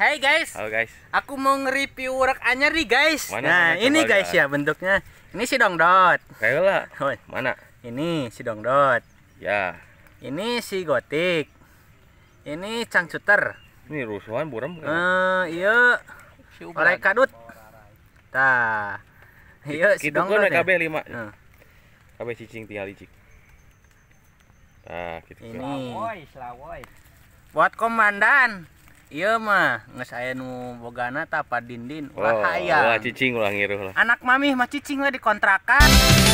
Hai guys. Halo guys. Aku mau nge-review urak anyar nih guys. Mana, ini guys ya bentuknya. Ini si dongdot. Kayak Woi. mana? Ini si dongdot. Ya. Ini si gotik. Ini cangcuter. Ini rusuhan buram. Iya. Orek kadut. Tah. Iya si Kita dongdot. kan KB 5. KB cicing tinggal licik. Nah, gitu. Ini. Buat komandan. Iya mah, nges aya nu bogana tapa dindin ulah hayang. Wah, cicing ulah ngiruh lah. Anak mami mah cicing lah dikontrakan.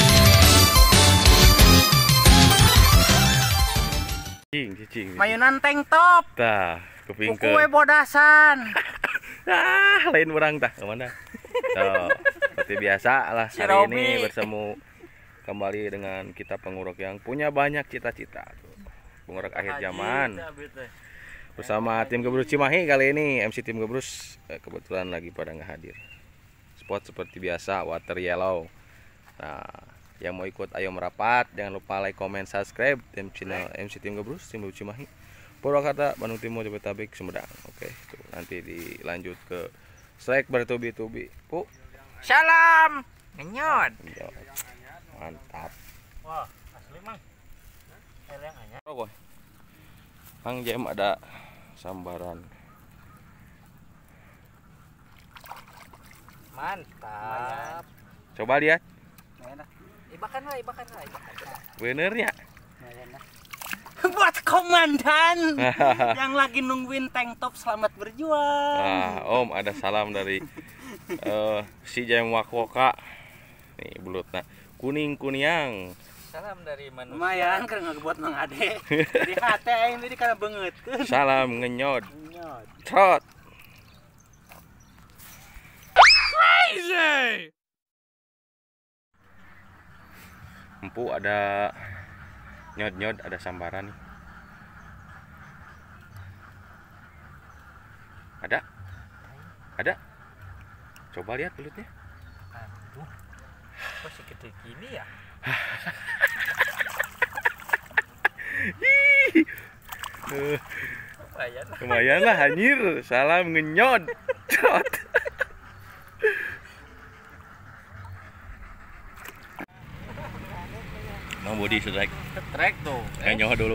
Cicing. Mayunan tank top. Tah, kepingkeun. Kue bodasan. Lain orang tah, kemana? Tuh, seperti biasa lah Si hari Robi. ini bersemu kembali dengan kita penguruk yang punya banyak cita-cita. Penguruk akhir zaman. Bersama tim Gebrus Cimahi kali ini MC tim Gebrus kebetulan lagi pada nggak hadir. Spot seperti biasa water yellow. Nah, yang mau ikut ayo merapat, jangan lupa like, comment, subscribe tim channel MC tim Gebrus Cimahi. Purwakarta, Bandung Timur, Jabodetabek, Sumedang. Oke, tuh nanti dilanjut ke strike bertubi-tubi. Pu. Salam. Ngenyot. Mantap. Wah, asli mang. Yang anyar. Oh, Kang Jem ada sambaran. Mantap. Coba lihat. Ibakan lah. Benernya. Buat komandan yang lagi nungguin tank top selamat berjuang. Nah, Om ada salam dari si Jem Wakoka. Nih bulutna kuning kuniang. Salam dari manusia. Lumayan kan ngebuat Mang Ade. Di hate aing tadi kana beungeutkeun. Salam ngenyot. Ngenyot. Trot. Crazy. Empu ada nyod-nyod, ada sambaran nih. Ada. Coba lihat bulutnya. Aduh. Kok segede gini ya? Lumayan lah anjir. Salam ngenyod. Trot. Mau body strike. Trek tuh. Nyoh dulu.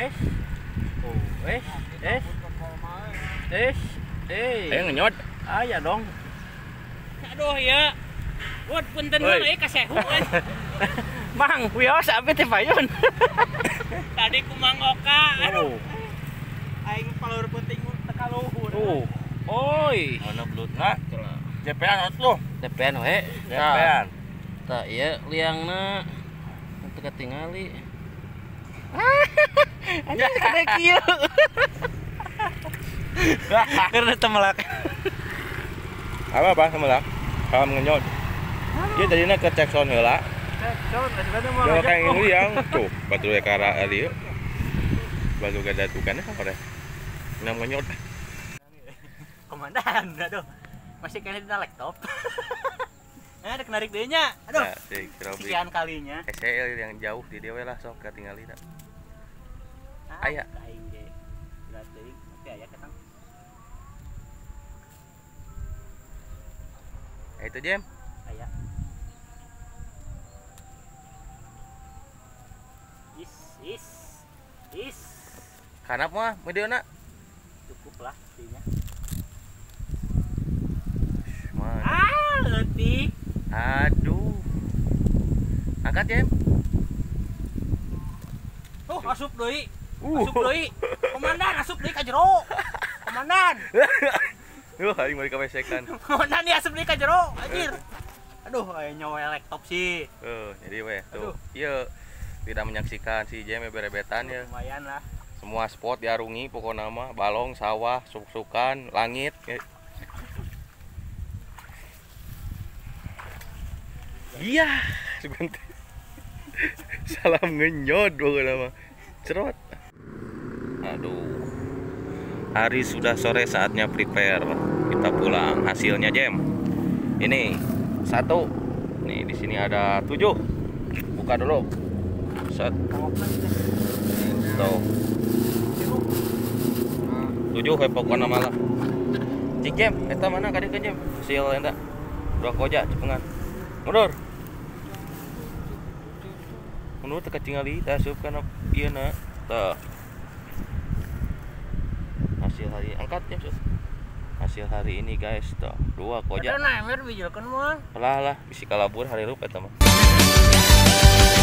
Ayo ngenyod. Ya dong. Aduh ya. Buat punten Oi. mah kasehu. Mang, wios abi teh payun. Tadi ku Mang Oka. Aduh. Aing palur penting teka luhur. Oi. Mana belutna? JP-an atuh. DP-an we. JP-an. Tah ieu liangna teu ketingali. Anjing gede kieu. Karena temelak. Apa semelak? Salam ngenyod. Dia tadinya ke cek sound heula. Yo kayak ini yang tuh batu ekara ali. Batu gada tukannya apa deh? Nam ngenyod. Komandan, aduh. Masih kena di laptop. Ada kenarik deui nya. Aduh. Nah, si Robi. Sekian kalinya. SL yang jauh di dia we lah sok ketinggali dah. Aya. Aing ge. Berarti oke aya ketang. Itu Jem. Aya. Is. Kanap mah mediona. Cukup lah dinya. Mana? Leutik. Aduh. Angkat Jem. Oh, asup deui. Asup deui. Komandan, asup deui ka jero. Komandan. Aing mau dikawesekan. Komandan dia asup deui ka jero, anjir. Aduh, aya nyawa laptop sih. Jadi weh Aduh. tuh. Ieu tidak menyaksikan si Jem berebetan ya. Lumayan lah. Semua spot diarungi pokoknya mah balong, sawah, suk-sukan, langit. Iya, sebentar. Salam ngenyod pokoknya mah. Cerot. Aduh. Hari sudah sore saatnya prepare. Kita pulang. Hasilnya Jem. Ini 1. Nih di sini ada 7. Buka dulu. Set. Tuh. 7 pokoknya malah. Cik Jem, eta mana kadi ke Jem? Hasil eta. 2 koja cepengan. Mundur. Mundur teu kacingali tah asup kana ieu na. Tah. Hasil hari angkat Jem. Hasil hari ini guys, tuh 2 koja. Ada naemer bijilkeun moal. Lah bisi kalabur hari rup eta mah.